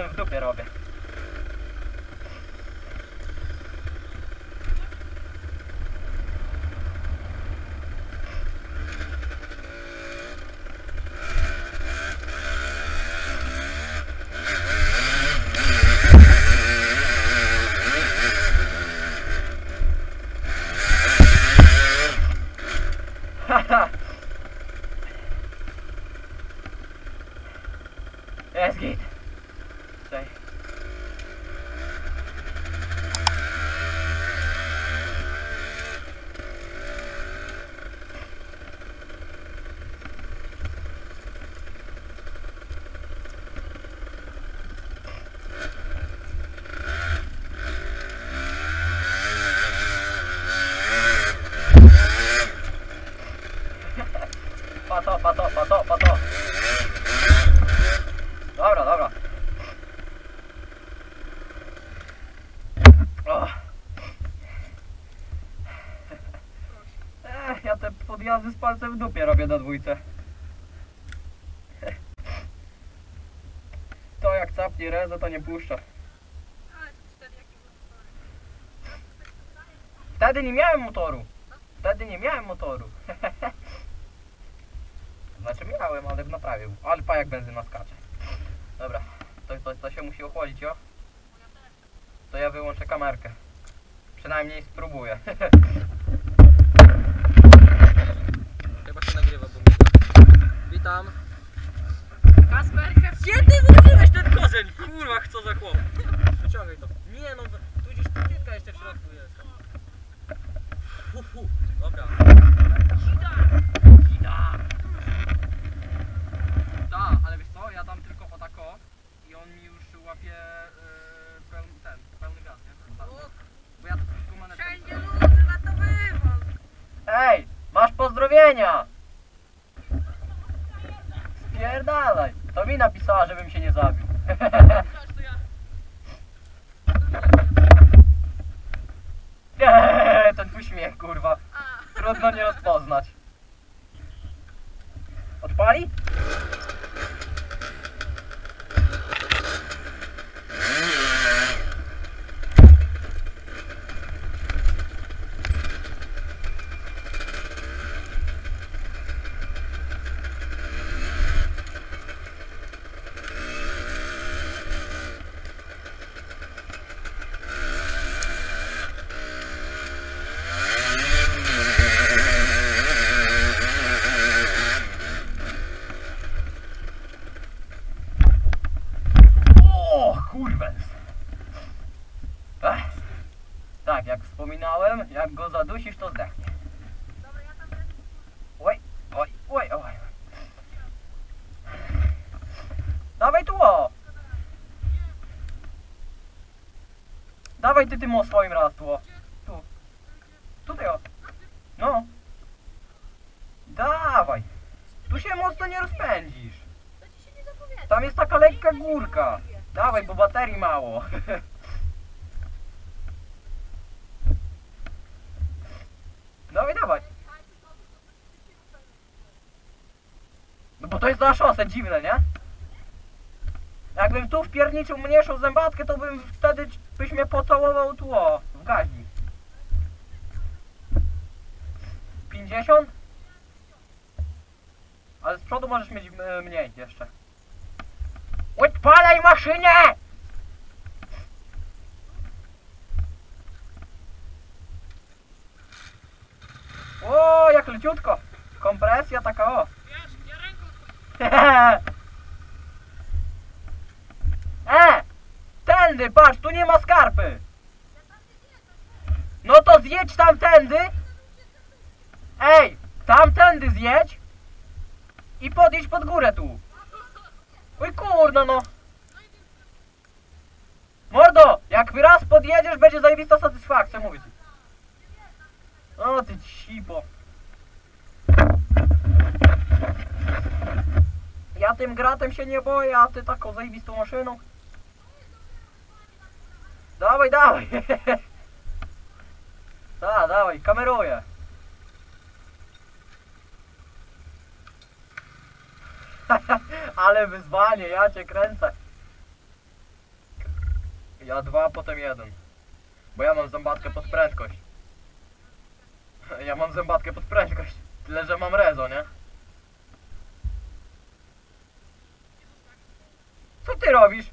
palcem w dupie robię. Haha. Jest git. Tutaj. Pato, pato, pato, pato. Dobra, dobra. O. Ja te podjazdy z palcem w dupie robię na dwójce. To jak capnie rezę, to nie puszcza. Wtedy nie miałem motoru. Wtedy nie miałem motoru. Znaczy miałem, ale naprawił. Ale pa jak benzyna skacze. Dobra, to się musi ochłodzić, o. To ja wyłączę kamerkę. Przynajmniej spróbuję. Chyba się nagrywa, bo mnie... Witam. Kasper, Gdzie ty wróciłeś ten korzeń? Kurwa, co za chłop. Wyciągaj to. Nie no, tu gdzieś płytka jeszcze w środku jest. Dobra. Gida! Tak, ale wiesz co, ja dam tylko o tako i on mi już łapie pełny gaz, nie? Bo ja to tylko manetę... Wszędzie luzy na to wywóz! Ej, masz pozdrowienia! Spierdalaj! To mi napisała, żebym się nie zabił. Patrz, to ja. Ten twój śmiech, kurwa. A, Trudno nie rozpoznać. Odpali? Kurwes. Tak, jak wspominałem, jak go zadusisz, to zdechnie. dobra, ja tam lecę. Oj, oj, oj, oj. Dawaj tu, o! Dawaj ty tym o swoim raz tu, o. Tu. Tutaj, o. No. Dawaj. Tu się mocno nie rozpędzisz. To ci się nie zapowiada. Tam jest taka lekka górka. Dawaj, bo baterii mało. Dawaj, dawaj. No bo to jest na szosę, dziwne, nie? Jakbym tu wpierniczył mniejszą zębatkę, to bym wtedy byś mnie pocałował tu, o, w gaźnik. 50? Ale z przodu możesz mieć mniej jeszcze. Odpalaj maszynę! O, jak leciutko. Kompresja taka, o. Wiesz, ja ręką Tędy, patrz, tu nie ma skarpy. No to zjedź tamtędy. Ej, tamtędy zjedź. I podjedź pod górę tu. Oj kurno, no. Mordo, jak raz podjedziesz, będzie zajebista satysfakcja, mówię ci. O ty cipo. Ja tym gratem się nie boję, a ty taką zajebistą maszyną. Dawaj, dawaj. Tak, dawaj, kameruję. Ale wyzwanie, ja cię kręcę. Ja 2, potem 1. Bo ja mam zębatkę pod prędkość. Ja mam zębatkę pod prędkość. Tyle, że mam rezo, nie? Co ty robisz?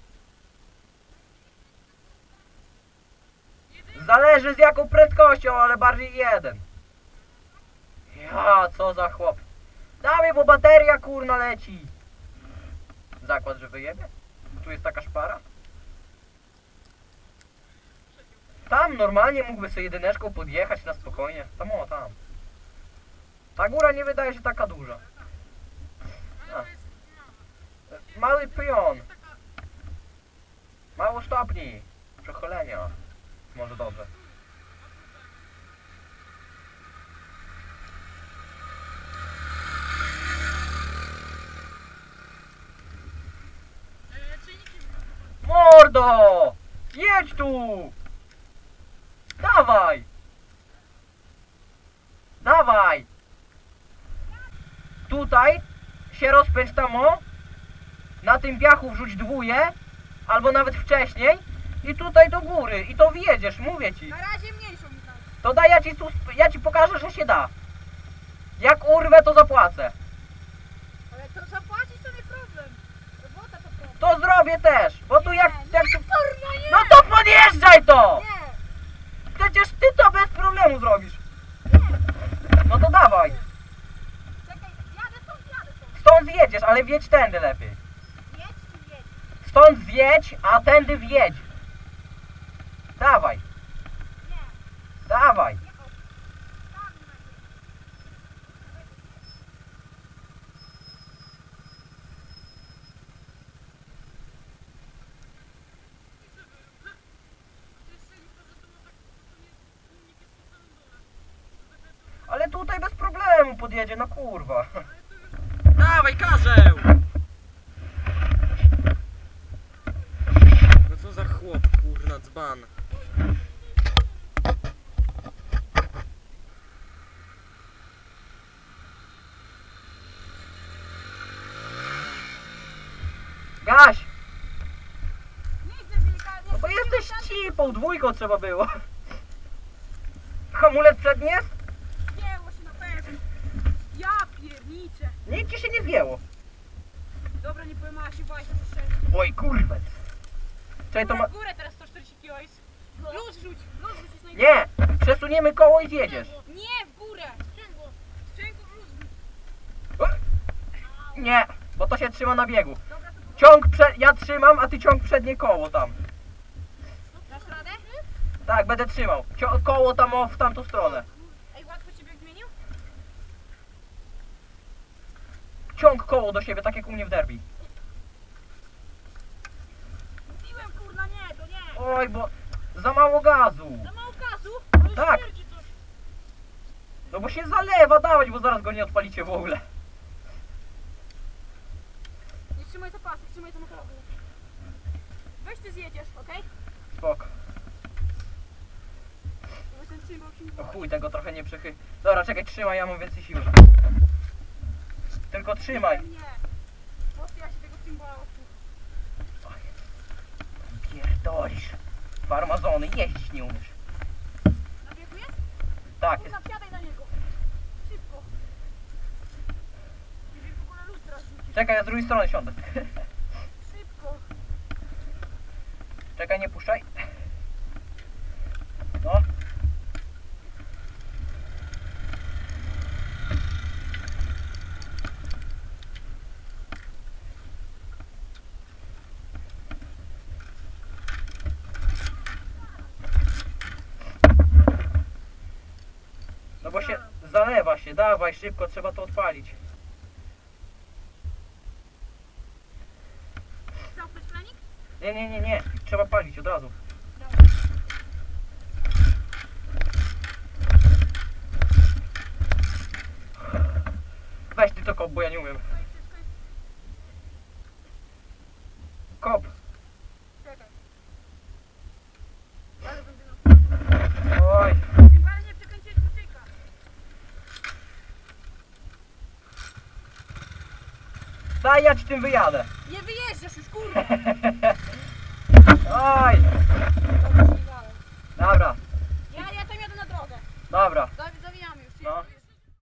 Zależy z jaką prędkością, ale bardziej 1. Ja, co za chłop. Dawaj, bo bateria kurna leci. Zakład, że wyjebie? Tu jest taka szpara? Tam normalnie mógłby sobie jedyneczką podjechać na spokojnie. Tam o, tam. Ta góra nie wydaje się taka duża. A. Mały pion. Mało stopni. Przecholenia. Może dobrze. Mordo! Jedź tu! Dawaj! Dawaj! Tutaj się rozpędź tam o. Na tym piachu wrzuć dwóje. Albo nawet wcześniej. I tutaj do góry. I to wjedziesz, mówię ci. Na razie mniejszą mi tam. To daj, ja ci pokażę, że się da. Jak urwę, to zapłacę. Ale to zapłacić to nie problem. Robota to problem. To zrobię też. Bo tu jak tu... Kurwa nie! No to podjeżdżaj to! Nie! Przecież ty to bez problemu zrobisz. No to dawaj. Czekaj, jadę stąd. Stąd zjedziesz, ale wjedź tędy lepiej. Jedź czy jedź? Stąd zjedź, a tędy wjedź. Dawaj, Nie. dawaj. Nie o. Tam na nie. Ale tutaj bez problemu podjedzie, no kurwa. Dawaj, Karzeł! No co za chłop, kurna, dzban. Gaś, Nie chcę delikatnie. no bo jesteś cipą, dwójką trzeba było. Hamulec przedni jest? Zdjęło się na pewno. Ja pierniczę. Nic ci się nie zjęło. Dobra, nie powiem, a się bałeś na szczęście. Oj kurwę. Czekaj, to ma... W górę teraz 140 kg jest. Luz rzuć jest najlepszy. Nie, przesuniemy koło i zjedziesz. Nie, w górę. Sprzęgło luz rzuć. Nie, bo to się trzyma na biegu. Dobra, to Ciąg ja trzymam, a ty ciąg przednie koło tam. dasz radę? Tak, będę trzymał. Koło tam o, w tamtą stronę. Ej, łatwo ciebie zmienił? Ciąg koło do siebie, tak jak u mnie w derby. Mówiłem, kurna, nie, to nie. Oj, bo za mało gazu. Za mało gazu? Ale Tak. śmierdzi coś. No bo się zalewa dawać, bo zaraz go nie odpalicie w ogóle. Nie trzymaj zapasów, trzymaj samochodu. Weź ty zjedziesz, okej? Spoko. Bo ten cymbał się nie O boi. chuj, tego trochę nie przychy... Dobra, czekaj, trzymaj, ja mam więcej siły. Tylko trzymaj. Nie. Po prostu ja się tego cymbała. Pierdolisz. Farmazony, jeździć nie umiesz. Na biegu jest? Tak, jest. Kurna, wsiadaj na niego. Szybko. Nie wiem, w ogóle luz teraz rzucić. Czekaj, ja z drugiej strony siądę. Szybko. Czekaj, nie puszczaj. No. No bo się zalewa się, dawaj szybko, trzeba to odpalić. Zamknąć planik? Nie, trzeba palić od razu. Weź ty to kop, bo ja nie umiem. Kop. Czekaj. Ale będzie Oj. Tym bardziej nie przekręciłeś kluczyka. Daj, ja ci tym wyjadę. Nie wyjeżdżasz już, kurwa. Oj, Dobra, śmigałem. dobra, Ja tam jadę na drogę. dobra. Daj